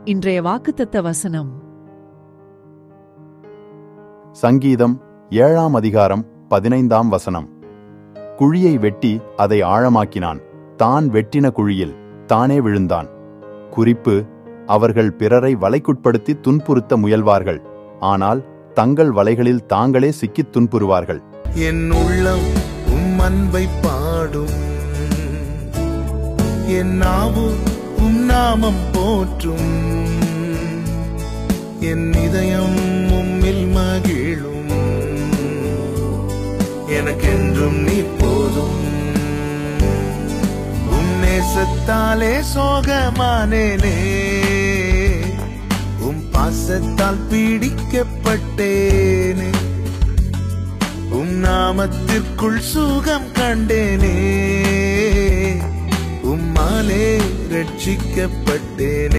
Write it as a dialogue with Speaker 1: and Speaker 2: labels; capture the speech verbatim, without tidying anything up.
Speaker 1: இன்றைய வாக்குத்தத்த வசனம்
Speaker 2: சங்கீதம் ஏழாம் அதிகாரம் பதினைந்தாம் வசனம். குழியை வெட்டி அதை ஆழமாக்கினான், தான் வெட்டின குழியில் தானே விழுந்தான். குறிப்பு: அவர்கள் பிறரை வலைக்குட்படுத்தி துன்புறுத்த முயல்வார்கள், ஆனால் தங்கள் வலைகளில் தாங்களே சிக்கித் துன்புறுவார்கள்.
Speaker 3: என் உள்ளம் உம் அன்பை பாடும், என் நாவு உம் நாமம் போற்றும், என் இதயம் உம்மில் மகிழும், எனக்கென்றும் நீ போதும். உம் நேசத்தாலே சோகமானேனே, உம் பாசத்தால் பீடிக்கப்பட்டேனே, உம் நாமத்திற்குள் சுகம் கண்டேனே, உம்மாலே ரட்சிக்கப்பட்டேனே.